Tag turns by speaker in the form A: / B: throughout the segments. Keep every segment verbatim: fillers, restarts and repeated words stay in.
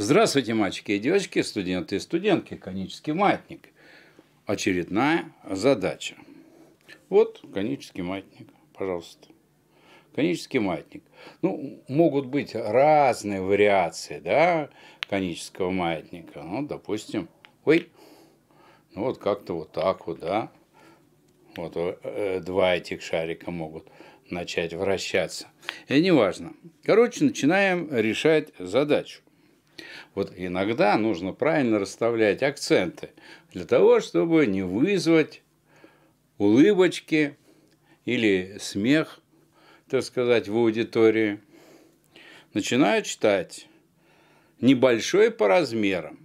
A: Здравствуйте, мальчики и девочки, студенты и студентки, конический маятник. Очередная задача. Вот конический маятник, пожалуйста. Конический маятник. Ну, могут быть разные вариации, да, конического маятника. Ну, допустим, ой, ну вот как-то вот так вот, да. Вот э, два этих шарика могут начать вращаться. И неважно. Короче, начинаем решать задачу. Вот иногда нужно правильно расставлять акценты для того, чтобы не вызвать улыбочки или смех, так сказать, в аудитории. Начинаю читать. Небольшой по размерам.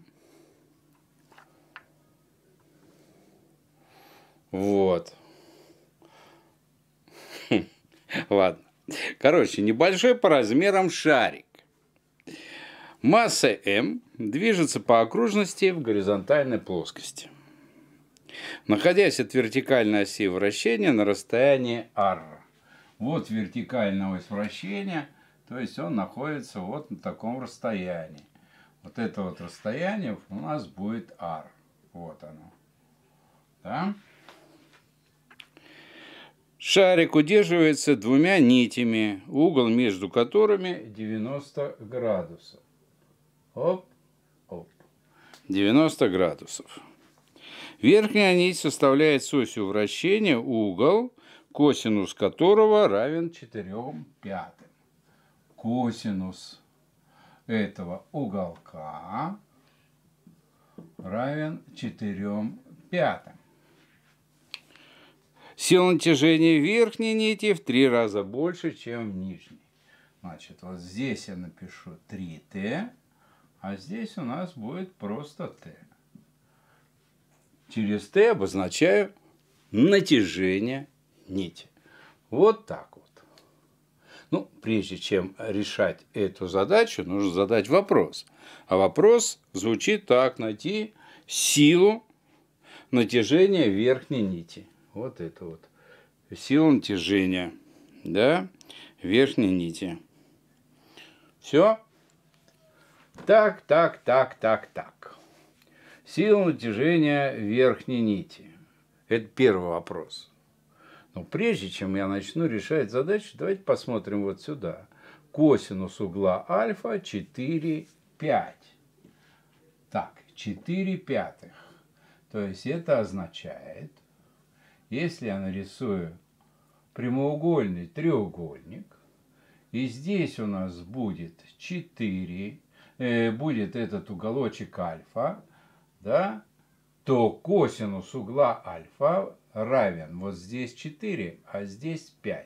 A: Вот. Ладно. Короче, небольшой по размерам шарик. Масса М движется по окружности в горизонтальной плоскости, находясь от вертикальной оси вращения на расстоянии r. Вот вертикальная ось вращения, то есть он находится вот на таком расстоянии. Вот это вот расстояние у нас будет r. Вот оно. Да? Шарик удерживается двумя нитями, угол между которыми девяносто градусов. Оп, оп. девяносто градусов. Верхняя нить составляет с осью вращения угол, косинус которого равен четырем пятым. Косинус этого уголка равен четырем пятым. Сила натяжения верхней нити в три раза больше, чем в нижней. Значит, вот здесь я напишу три тэ. А здесь у нас будет просто Т. Через Т обозначаю натяжение нити. Вот так вот. Ну, прежде чем решать эту задачу, нужно задать вопрос. А вопрос звучит так: найти силу натяжения верхней нити. Вот это вот. Сила натяжения, да, верхней нити. Все? Так, так, так, так, так. Сила натяжения верхней нити. Это первый вопрос. Но прежде чем я начну решать задачу, давайте посмотрим вот сюда. Косинус угла альфа четыре пять. Так, четыре пятых. То есть это означает, если я нарисую прямоугольный треугольник, и здесь у нас будет четыре, будет этот уголочек альфа, да, то косинус угла альфа равен вот здесь четыре, а здесь пять.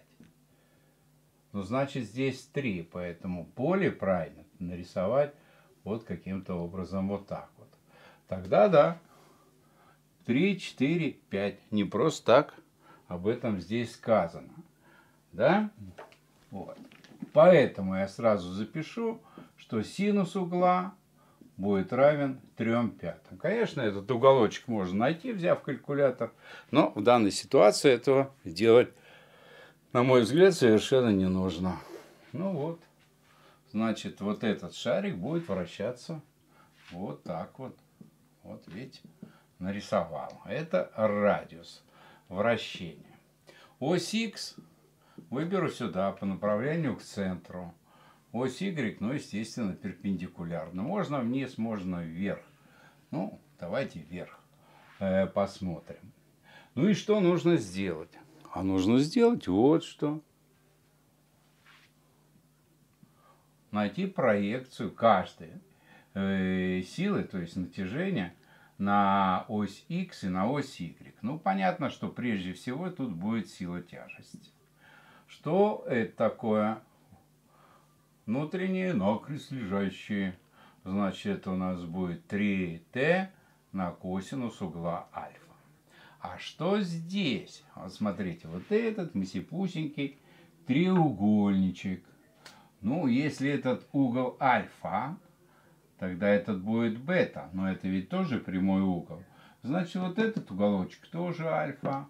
A: Ну, значит, здесь три, поэтому более правильно нарисовать вот каким-то образом вот так вот. Тогда да, три, четыре, пять. Не просто так об этом здесь сказано. Да? Вот. Поэтому я сразу запишу, что синус угла будет равен трем пятым. Конечно, этот уголочек можно найти, взяв калькулятор, но в данной ситуации этого делать, на мой взгляд, совершенно не нужно. Ну вот, значит, вот этот шарик будет вращаться вот так вот. Вот видите, нарисовал. Это радиус вращения. Ось Х выберу сюда по направлению к центру. Ось Y, ну, естественно, перпендикулярно. Можно вниз, можно вверх. Ну, давайте вверх э, посмотрим. Ну и что нужно сделать? А нужно сделать вот что. Найти проекцию каждой э, силы, то есть натяжения, на ось Х и на ось Y. Ну, понятно, что прежде всего тут будет сила тяжести. Что это такое? Внутренние накрест лежащие. Значит, это у нас будет три тэ на косинус угла альфа. А что здесь? Вот смотрите, вот этот масипусенький треугольничек. Ну, если этот угол альфа, тогда этот будет бета. Но это ведь тоже прямой угол. Значит, вот этот уголочек тоже альфа.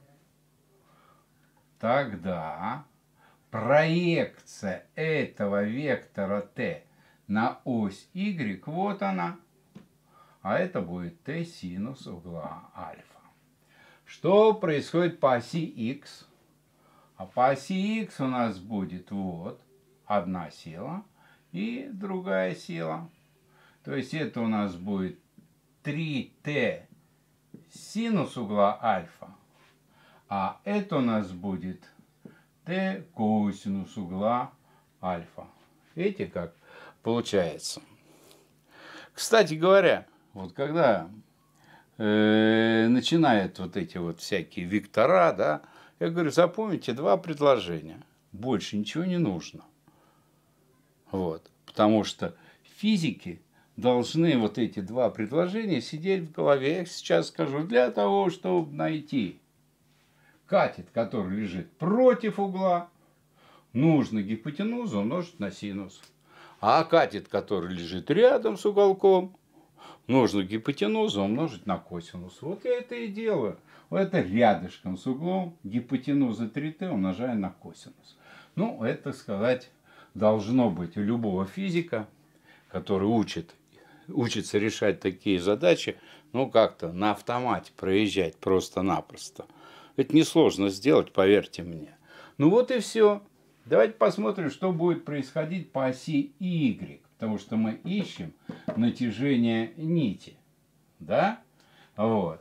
A: Тогда проекция этого вектора t на ось y, вот она, а это будет t синус угла альфа. Что происходит по оси x? А по оси x у нас будет вот одна сила и другая сила. То есть это у нас будет три тэ синус угла альфа, а это у нас будет t косинус угла альфа. Видите, как получается? Кстати говоря, вот когда э, начинают вот эти вот всякие вектора, да, я говорю, запомните два предложения. Больше ничего не нужно. Вот. Потому что физики должны вот эти два предложения сидеть в голове. Я их сейчас скажу. Для того, чтобы найти катет, который лежит против угла, нужно гипотенузу умножить на синус. А катет, который лежит рядом с уголком, нужно гипотенузу умножить на косинус. Вот я это и делаю. Вот это рядышком с углом гипотенуза три тэ умножаю на косинус. Ну, это, сказать, должно быть у любого физика, который учит, учится решать такие задачи, ну, как-то на автомате проезжать просто-напросто. Это несложно сделать, поверьте мне. Ну, вот и все. Давайте посмотрим, что будет происходить по оси y, потому что мы ищем натяжение нити. Да? Вот.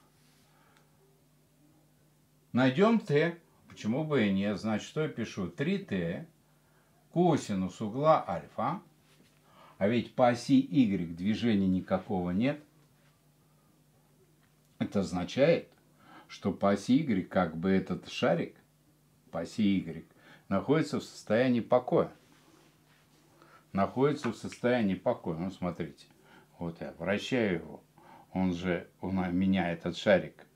A: Найдем t. Почему бы и нет? Значит, что я пишу? три тэ косинус угла альфа. А ведь по оси y движения никакого нет. Это означает, что по оси y как бы этот шарик, по оси y, находится в состоянии покоя. Находится в состоянии покоя. Ну, смотрите. Вот я вращаю его. Он же, у меня этот шарик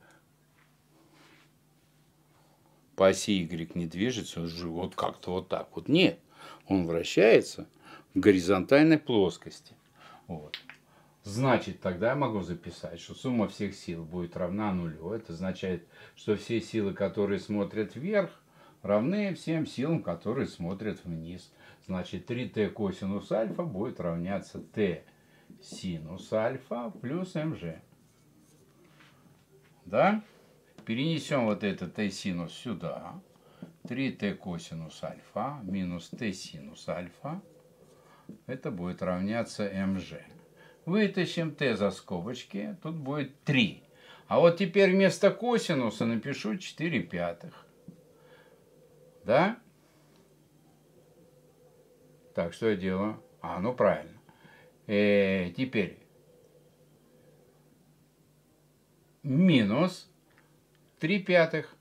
A: по оси y не движется. Он же вот как-то вот так вот. Нет. Он вращается в горизонтальной плоскости. Вот. Значит, тогда я могу записать, что сумма всех сил будет равна нулю. Это означает, что все силы, которые смотрят вверх, равны всем силам, которые смотрят вниз. Значит, три тэ косинус альфа будет равняться t синус альфа плюс mg. Да? Перенесем вот это t синус сюда. три тэ косинус альфа минус t синус альфа. Это будет равняться mg. Вытащим t за скобочки. Тут будет три. А вот теперь вместо косинуса напишу четыре пятых. Да? Так, что я делаю? А, ну правильно. Э, теперь минус три пятых.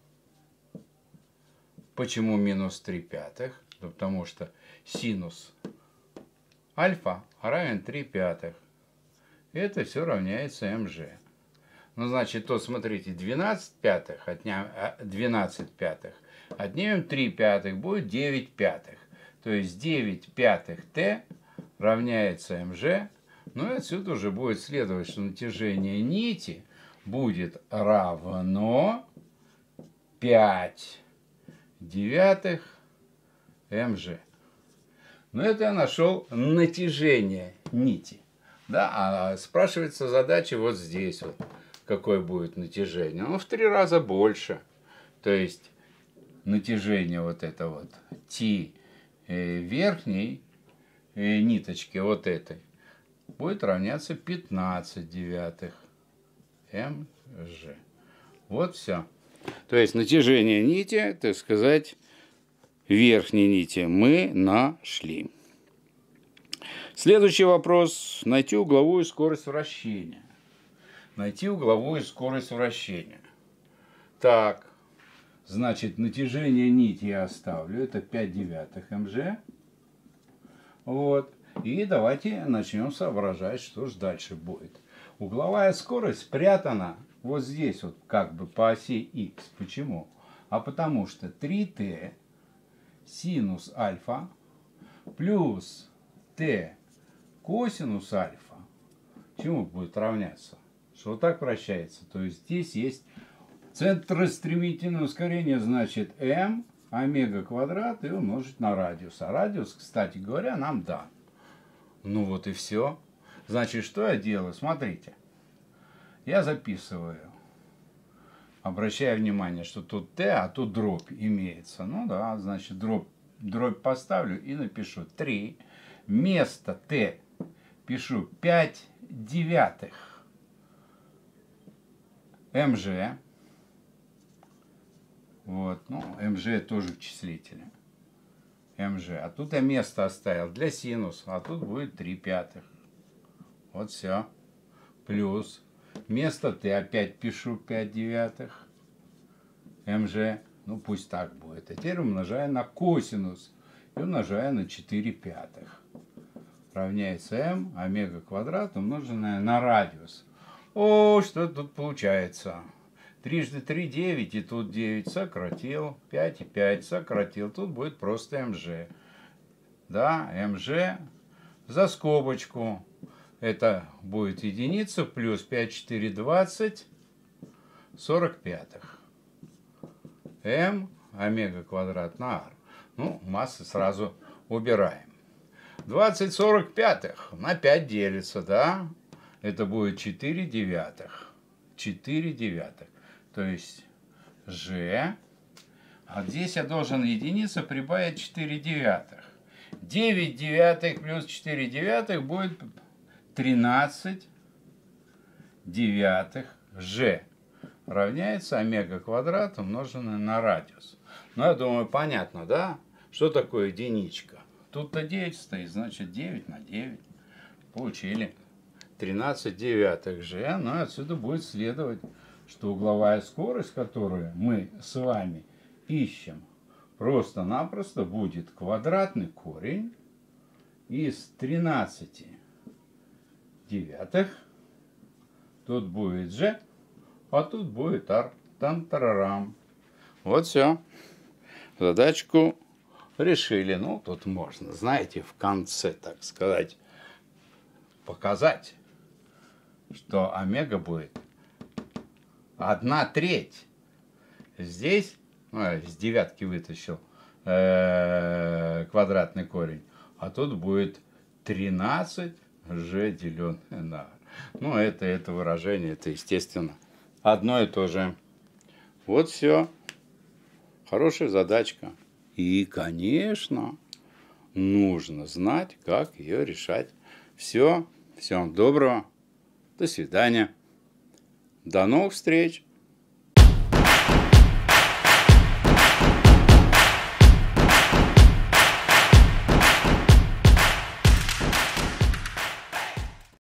A: Почему минус три пятых? Да потому что синус альфа равен три пятых. Это все равняется mg. Ну, значит, то смотрите, двенадцать пятых, отням, двенадцать пятых, отнимем три пятых, будет девять пятых. То есть девять пятых t равняется mg. Ну и отсюда уже будет следовать, что натяжение нити будет равно пять девятых mg. Но это я нашел натяжение нити. Да, а спрашивается задача вот здесь вот. Какое будет натяжение? Ну, в три раза больше. То есть натяжение вот это вот T э, верхней э, ниточки вот этой будет равняться пятнадцать девятых mg. Вот все. То есть натяжение нити, так сказать, верхней нити мы нашли. Следующий вопрос. Найти угловую скорость вращения. Найти угловую скорость вращения. Так, значит, натяжение нити я оставлю. Это пять девятых mg. Вот. И давайте начнем соображать, что же дальше будет. Угловая скорость спрятана вот здесь, вот как бы по оси x. Почему? А потому что три тэ синус альфа плюс t косинус альфа чему будет равняться? Что вот так вращается. То есть здесь есть центростремительное ускорение, значит m омега квадрат и умножить на радиус. А радиус, кстати говоря, нам дан. Ну вот и все. Значит, что я делаю? Смотрите. Я записываю. Обращаю внимание, что тут Т, а тут дробь имеется. Ну да, значит, дробь, дробь поставлю и напишу три. Вместо Т пишу пять девятых МЖ. Вот, ну, МЖ тоже в числителе. МЖ. А тут я место оставил для синуса, а тут будет три пятых. Вот все. Плюс. Вместо Т опять пишу пять девятых. МЖ. Ну, пусть так будет. А теперь умножаю на косинус. И умножаю на четыре пятых. Равняется М, омега квадрат, умноженное на радиус. О, что тут получается? Трижды три девять, и тут девять сократил. пять и пять сократил. Тут будет просто МЖ. Да, МЖ за скобочку. Это будет единица плюс пять, четыре, двадцать, сорок пятых. М, омега квадрат на r. Ну, массы сразу убираем. двадцать сорок пятых на пять делится, да? Это будет четыре девятых. четыре девятых. То есть G. А здесь я должен единицу прибавить четыре девятых. девять девятых плюс четыре девятых будет тринадцать девятых G. Равняется омега квадрат, умноженное на радиус. Ну, я думаю, понятно, да? Что такое единичка? Тут-то девять стоит, значит девять на девять. Получили тринадцать девятых G. Ну, отсюда будет следовать, что угловая скорость, которую мы с вами ищем, просто-напросто будет квадратный корень из тринадцати девятых. Тут будет G, а тут будет R. Тан-тарарам. Вот все. Задачку решили. Ну, тут можно, знаете, в конце, так сказать, показать, что омега будет одна треть. Здесь, ну, я с девятки вытащил э, квадратный корень, а тут будет тринадцать G деленное на R. Ну, это, это выражение, это, естественно, одно и то же. Вот все. Хорошая задачка. И, конечно, нужно знать, как ее решать. Все. Всем доброго. До свидания. До новых встреч.